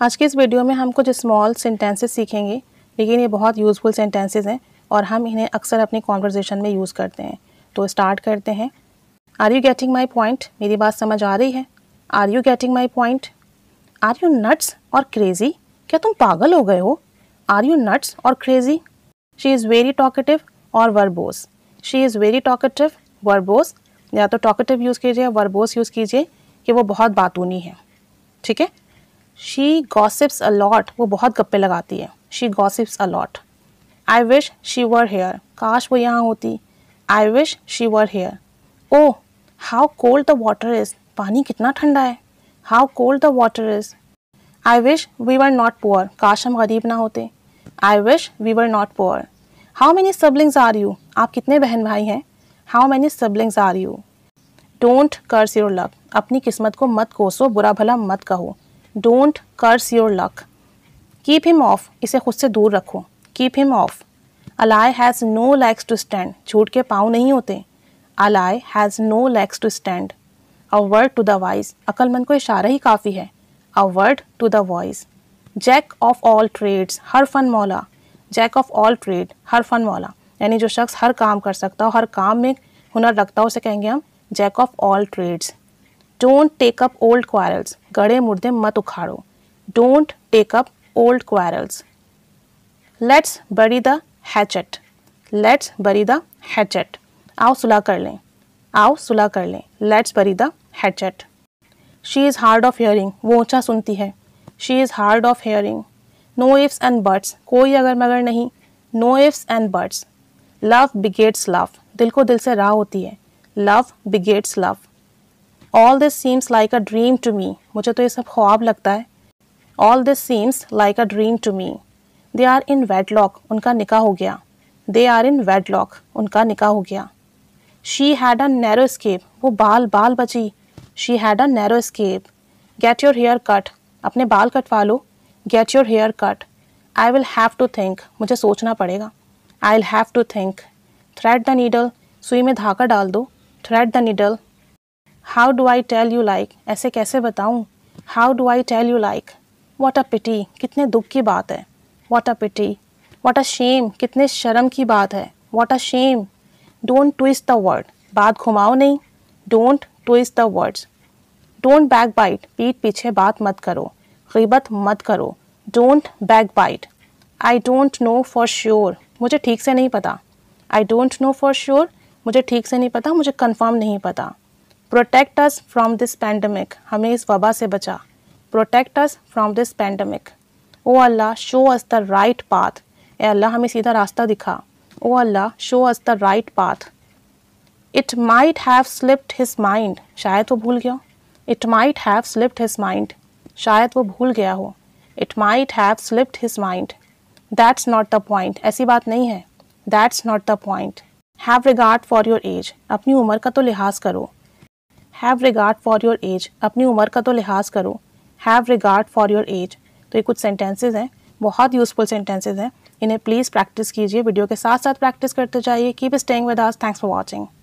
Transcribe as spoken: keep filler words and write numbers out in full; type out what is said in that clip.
आज के इस वीडियो में हम कुछ स्मॉल सेंटेंसेस सीखेंगे, लेकिन ये बहुत यूज़फुल सेंटेंसेस हैं और हम इन्हें अक्सर अपनी कॉन्वर्जेशन में यूज़ करते हैं। तो स्टार्ट करते हैं। Are you getting my point? मेरी बात समझ आ रही है? Are you getting my point? Are you nuts और क्रेज़ी? क्या तुम पागल हो गए हो? आर यू नट्स और crazy? She is very talkative और verbose. She is very talkative, verbose. या तो टॉकेटिव यूज़ कीजिए या वर्बोस यूज़ कीजिए कि वो बहुत बातूनी है। ठीक है। शी गॉसिप्स अ लॉट, वो बहुत गप्पे लगाती है। She gossips a lot. I wish she were here, काश वो यहाँ होती। I wish she were here. Oh how cold the water is, पानी कितना ठंडा है। How cold the water is. I wish we were not poor, काश हम गरीब ना होते। I wish we were not poor. How many siblings are you, आप कितने बहन भाई हैं। How many siblings are you. Don't curse your luck, अपनी किस्मत को मत कोसो, बुरा भला मत कहो। Don't curse your luck. Keep him off, इसे खुद से दूर रखो। Keep him off. A lie has no legs to stand, झूठ के पाँव नहीं होते। A lie has no legs to stand. A word to the wise, अक्लमंद को इशारा ही काफ़ी है। A word to the voice. Jack of all trades, हर फन मौला। जैक ऑफ ऑल ट्रेड, हर फन मौला, यानी जो शख्स हर काम कर सकता हो, हर काम में हुनर रखता हो, उसे कहेंगे हम jack of all trades. Don't take up old quarrels, गड़े मुर्दे मत उखाड़ो। Don't take up old quarrels. Let's bury the hatchet. Let's bury the hatchet, आओ सुलह कर लें। आओ सुलह कर लें। Let's bury the hatchet. She is hard of hearing, वो ऊंचा सुनती है। She is hard of hearing. No ifs and buts, कोई अगर मगर नहीं। No ifs and buts. Love begets love, दिल को दिल से राह होती है। Love begets love. All this seems like a dream to me, मुझे तो ये सब ख्वाब लगता है। All this seems like a dream to me. They are in wedlock, उनका निकाह हो गया। दे आर इन वेडलॉक, उनका निकाह हो गया। She had a narrow escape, वो बाल बाल बची। She had a narrow escape. Get your hair cut, अपने बाल कटवा लो। Get your hair cut. I will have to think, मुझे सोचना पड़ेगा। I will have to think. Thread the needle, सुई में धागा डाल दो। Thread the needle. How do I tell you like, ऐसे कैसे बताऊँ। How do I tell you like. What a pity, कितने दुख की बात है। What a pity. What a shame, कितने शर्म की बात है। What a shame. Don't twist the word, बात घुमाओ नहीं। Don't twist the words. Don't backbite, पीठ पीछे बात मत करो, ग़ीबत मत करो। Don't backbite. I don't know for sure, मुझे ठीक से नहीं पता। I don't know for sure, मुझे ठीक से नहीं पता, मुझे कंफर्म नहीं पता। Protect us from this pandemic, हमें इस वबा से बचा। Protect us from this pandemic. O Allah show us the right path, ए अल्लाह हमें सीधा रास्ता दिखा। O Allah show us the right path. It might have slipped his mind, शायद वो भूल गया। It might have slipped his mind, शायद वो भूल गया हो। It might have slipped his mind. That's not the point, ऐसी बात नहीं है। That's not the point. Have regard for your age, अपनी उम्र का तो लिहाज करो। Have regard for your age, अपनी उम्र का तो लिहाज करो। Have regard for your age. तो ये कुछ सेंटेंसेस हैं, बहुत यूजफुल सेंटेंसेस हैं। इन्हें प्लीज़ प्रैक्टिस कीजिए, वीडियो के साथ साथ प्रैक्टिस करते जाइए। Keep staying with us. Thanks for watching.